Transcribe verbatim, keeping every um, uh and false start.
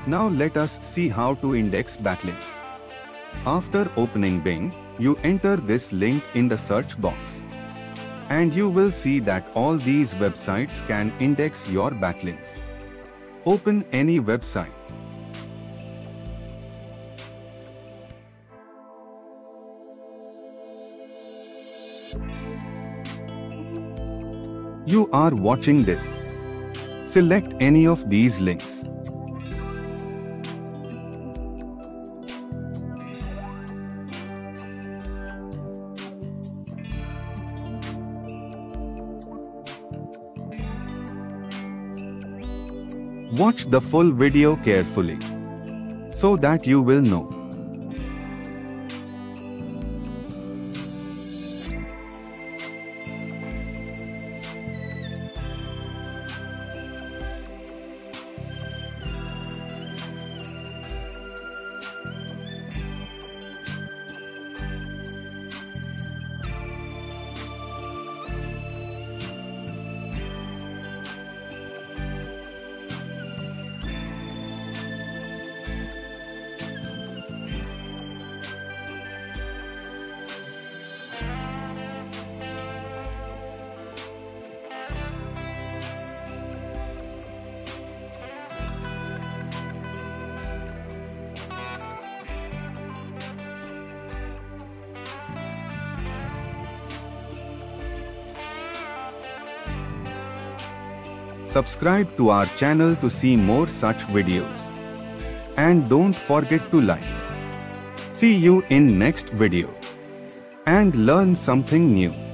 Now let us see how to index backlinks. After opening Bing, you enter this link in the search box. And you will see that all these websites can index your backlinks. Open any website. You are watching this. Select any of these links. Watch the full video carefully, so that you will know. Subscribe to our channel to see more such videos. And don't forget to like. See you in next video. And learn something new.